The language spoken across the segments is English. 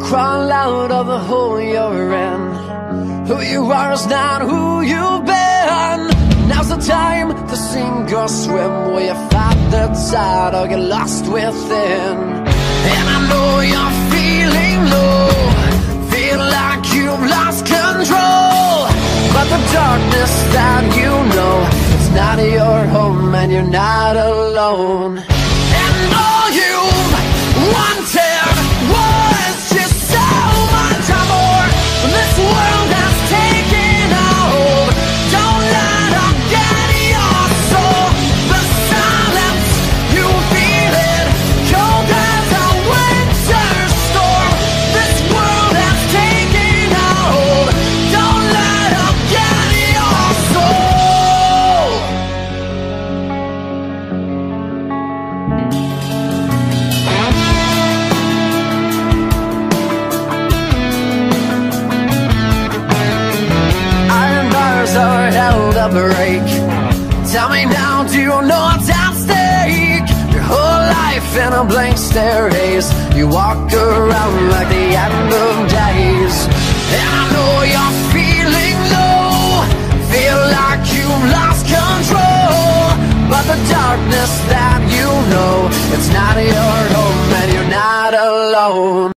crawl out of the hole you're in. Who you are is not who you've been. Now's the time to sink or swim. Will you fight the tide or get lost within? And I know you're feeling low, feel like you've lost control, but the darkness that you know, it's not your home and you're not alone. And all you've wanted was just so much more. This world has taken a hold. Don't let them get your soul. The silence, you feel it, cold as a winter storm. This world has taken a hold. Don't let them get your soul. Iron bars are held to break. Tell me now, do you know what's at stake? Your whole life in a blank stare haze. You walk around like the end of days. And I know you're feeling low, feel like you've lost control, but the darkness that you know, it's not your home and you're not alone.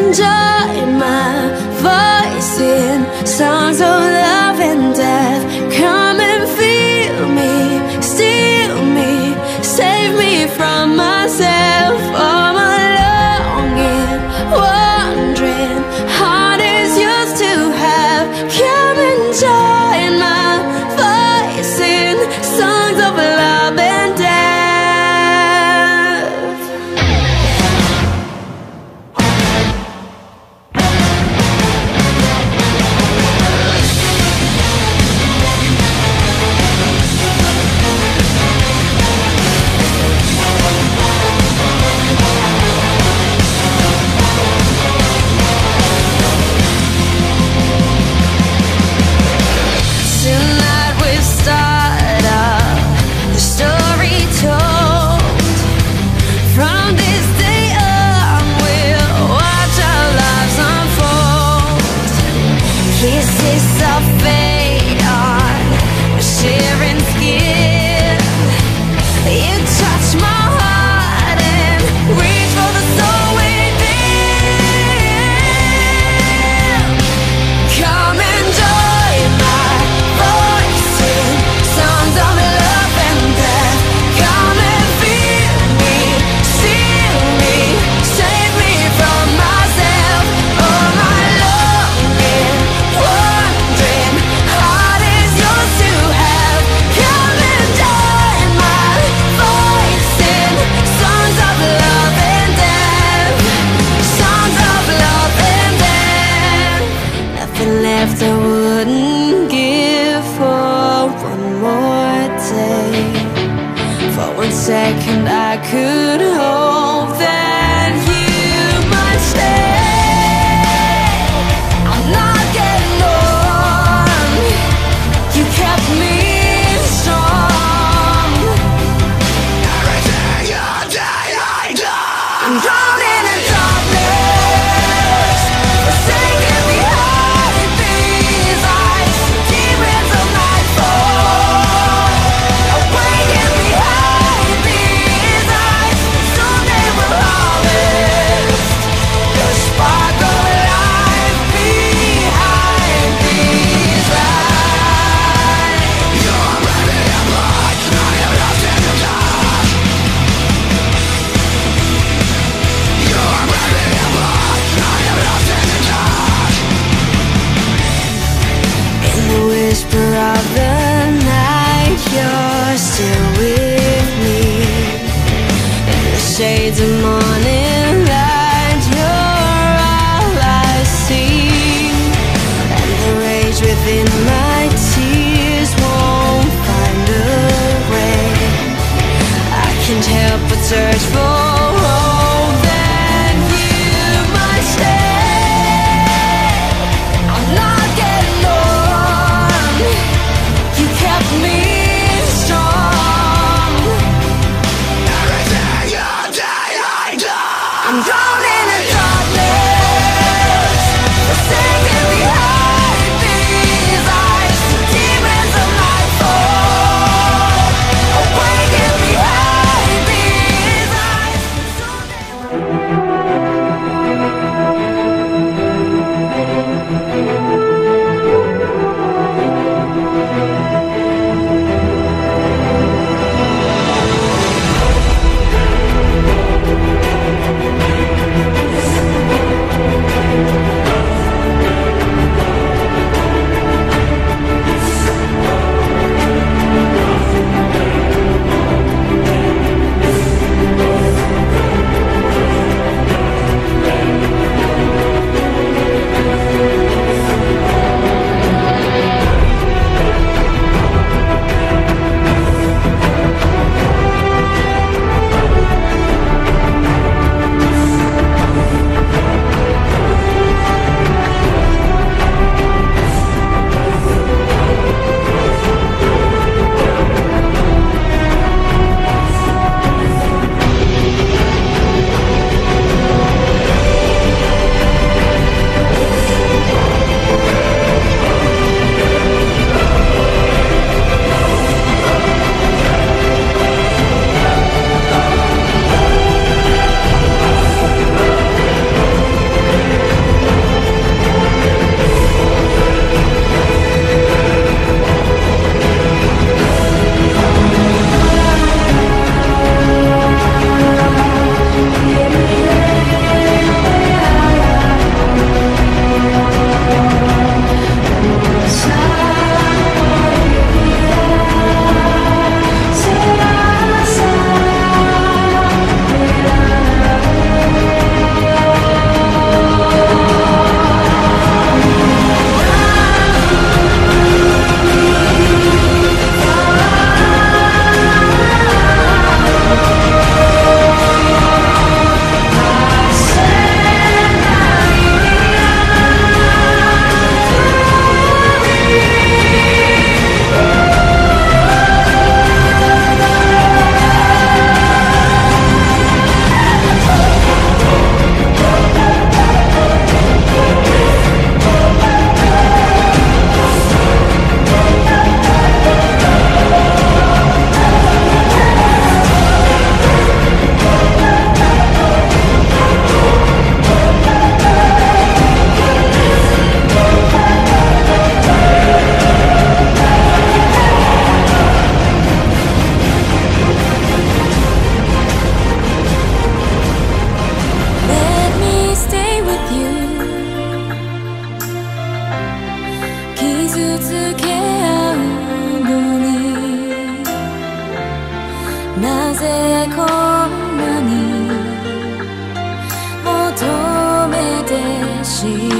and join my voice in songs of love and death. Come and feel me, steal me, save me from myself. All my longing, wandering heart is yours to have. Come and join my voice in songs of love and death. Tonight we start up the story told. From this day on, we'll watch our lives unfold. Kisses of fate on a sharing skin. You touch my heart and reach for the soul within. Come and join my voice in songs of love and death. Come and feel me, steal me, save me from myself. All my longing, wandering heart is yours to have. Come and join my voice in songs of love and death. Songs of love and death. Nothing left I wouldn't give for one more day. For 1 second I could hope that you might stay. I'm not getting on. You kept me strong. Everything you did, I done. I'm drowning in darkness, forsaken behind these eyes. Demons of nightfall, awaken behind these eyes. Soon they will harvest the spark of life behind these eyes. You're ready to blood, I am lost in the dark. You're ready to blood, I am lost in the dark. In the whisper of the night, you're still with me. In the shades of morning light, you're all I see. And the rage within my tears won't find a way. I can't help but search for hope that you might stay. I'm not getting on. You kept me strong. Everything you did, I done. I'm drowning in darkness, forsaken behind these eyes. Demons of nightfall, awaken behind these eyes. こんなに求めてしまう